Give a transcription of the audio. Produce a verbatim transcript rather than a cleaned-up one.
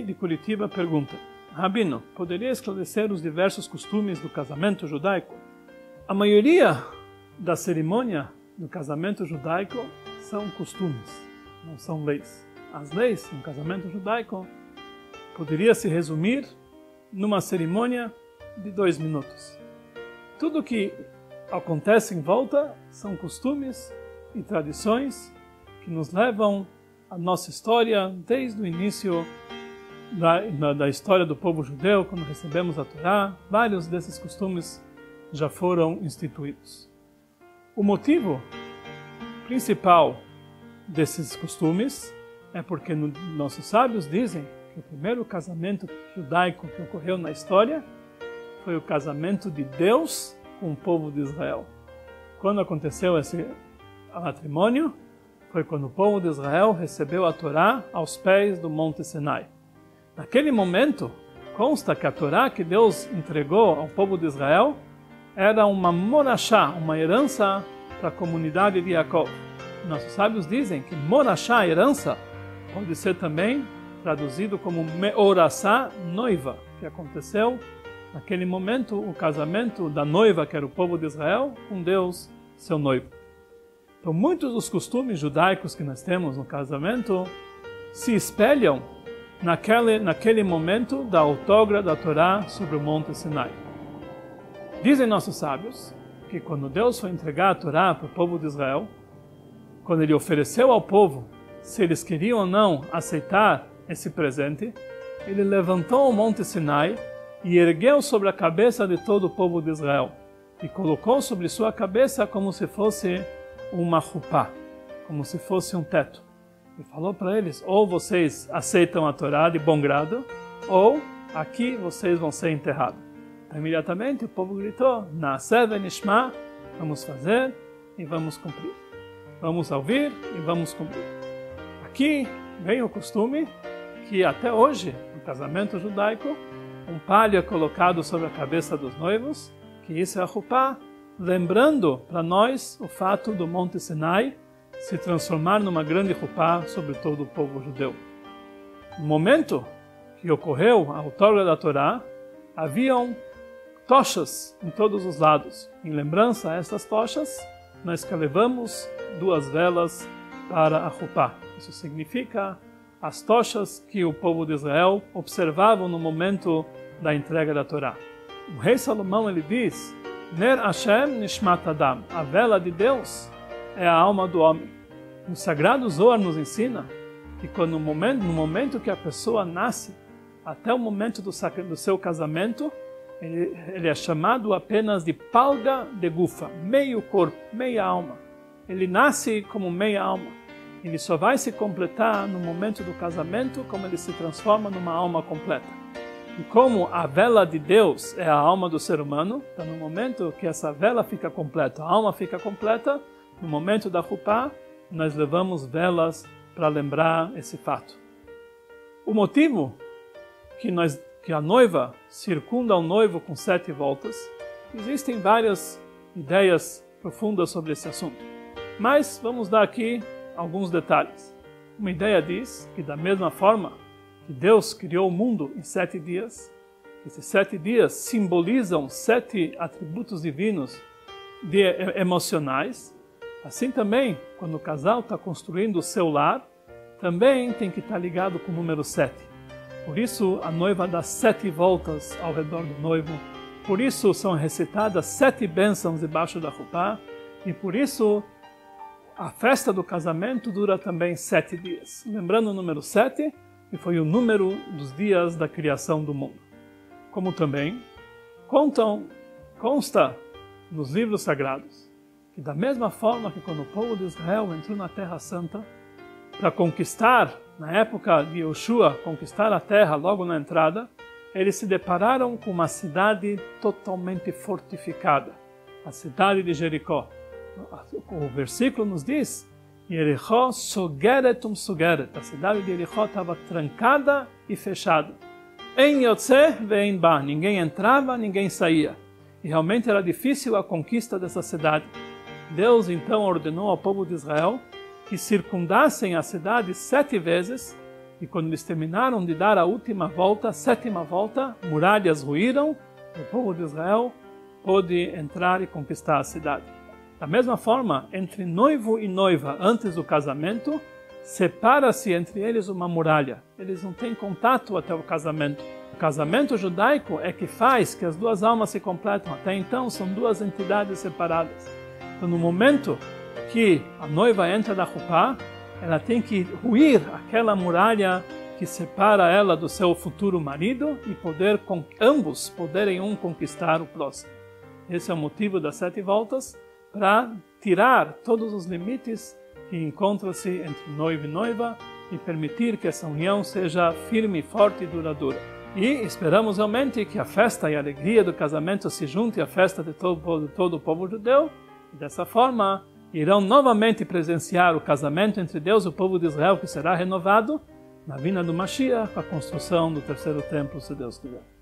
de Curitiba pergunta: Rabino, poderia esclarecer os diversos costumes do casamento judaico? A maioria da cerimônia do casamento judaico são costumes, não são leis. As leis no casamento judaico poderia se resumir numa cerimônia de dois minutos. Tudo que acontece em volta são costumes e tradições que nos levam à nossa história desde o início da, da, da história do povo judeu, quando recebemos a Torá. Vários desses costumes já foram instituídos. O motivo principal desses costumes é porque no, nossos sábios dizem que o primeiro casamento judaico que ocorreu na história foi o casamento de Deus com o povo de Israel. Quando aconteceu esse matrimônio, foi quando o povo de Israel recebeu a Torá aos pés do Monte Sinai. Naquele momento, consta que a Torá que Deus entregou ao povo de Israel era uma morachá, uma herança para a comunidade de Jacob. Nossos sábios dizem que morachá, herança, pode ser também traduzido como meoraçá, noiva, que aconteceu naquele momento o casamento da noiva, que era o povo de Israel, com Deus, seu noivo. Então, muitos dos costumes judaicos que nós temos no casamento se espelham naquele, naquele momento da outorga da Torá sobre o Monte Sinai. Dizem nossos sábios que quando Deus foi entregar a Torá para o povo de Israel, quando ele ofereceu ao povo se eles queriam ou não aceitar esse presente, ele levantou o Monte Sinai e ergueu sobre a cabeça de todo o povo de Israel e colocou sobre sua cabeça como se fosse uma chupá, como se fosse um teto. E falou para eles: ou vocês aceitam a Torá de bom grado, ou aqui vocês vão ser enterrados. Então, imediatamente o povo gritou: Na'aseh v'nishma, vamos fazer e vamos cumprir. Vamos ouvir e vamos cumprir. Aqui vem o costume que até hoje, no casamento judaico, um palho é colocado sobre a cabeça dos noivos, que isso é a chupá, lembrando para nós o fato do Monte Sinai se transformar numa grande chupá sobre todo o povo judeu. No momento que ocorreu a outorga da Torá, haviam tochas em todos os lados. Em lembrança a essas tochas, nós levamos duas velas para a chupá. Isso significa as tochas que o povo de Israel observavam no momento da entrega da Torá. O rei Salomão, ele diz: Ner Hashem Nishmat Adam, a vela de Deus é a alma do homem. O Sagrado Zohar nos ensina que quando no momento, no momento que a pessoa nasce, até o momento do, do seu casamento, ele, ele é chamado apenas de palga de gufa, meio corpo, meia alma. Ele nasce como meia alma. Ele só vai se completar no momento do casamento, como ele se transforma numa alma completa. E como a vela de Deus é a alma do ser humano, então no momento que essa vela fica completa, a alma fica completa, no momento da chupá, nós levamos velas para lembrar esse fato. O motivo que, nós, que a noiva circunda o noivo com sete voltas, existem várias ideias profundas sobre esse assunto. Mas vamos dar aqui alguns detalhes. Uma ideia diz que da mesma forma que Deus criou o mundo em sete dias, esses sete dias simbolizam sete atributos divinos de, emocionais, assim também, quando o casal está construindo o seu lar, também tem que estar ligado com o número sete. Por isso a noiva dá sete voltas ao redor do noivo, por isso são recitadas sete bênçãos debaixo da chupá, e por isso a festa do casamento dura também sete dias. Lembrando o número sete, que foi o número dos dias da criação do mundo. Como também contam, consta nos livros sagrados, que da mesma forma que quando o povo de Israel entrou na Terra Santa, para conquistar, na época de Yoshua, conquistar a terra logo na entrada, eles se depararam com uma cidade totalmente fortificada, a cidade de Jericó. O versículo nos diz: Jerichó sogeret um sogeret. A cidade de Jericó estava trancada e fechada. Em Yotze ve'en ba. Ninguém entrava, ninguém saía. E realmente era difícil a conquista dessa cidade. Deus então ordenou ao povo de Israel que circundassem a cidade sete vezes, e E quando eles terminaram de dar a última volta, a sétima volta, muralhas ruíram, e o povo de Israel pôde entrar e conquistar a cidade. Da mesma forma, entre noivo e noiva, antes do casamento, separa-se entre eles uma muralha. Eles não têm contato até o casamento. O casamento judaico é que faz que as duas almas se completam. Até então, são duas entidades separadas. Então, no momento que a noiva entra da Rupá, ela tem que ruir aquela muralha que separa ela do seu futuro marido e poder, com ambos poderem um conquistar o próximo. Esse é o motivo das sete voltas, para tirar todos os limites que encontram-se entre noivo e noiva e permitir que essa união seja firme, forte e duradoura. E esperamos realmente que a festa e a alegria do casamento se junte à festa de todo, de todo o povo judeu, e dessa forma irão novamente presenciar o casamento entre Deus e o povo de Israel, que será renovado na vinda do Mashiach, a construção do terceiro templo, se Deus quiser.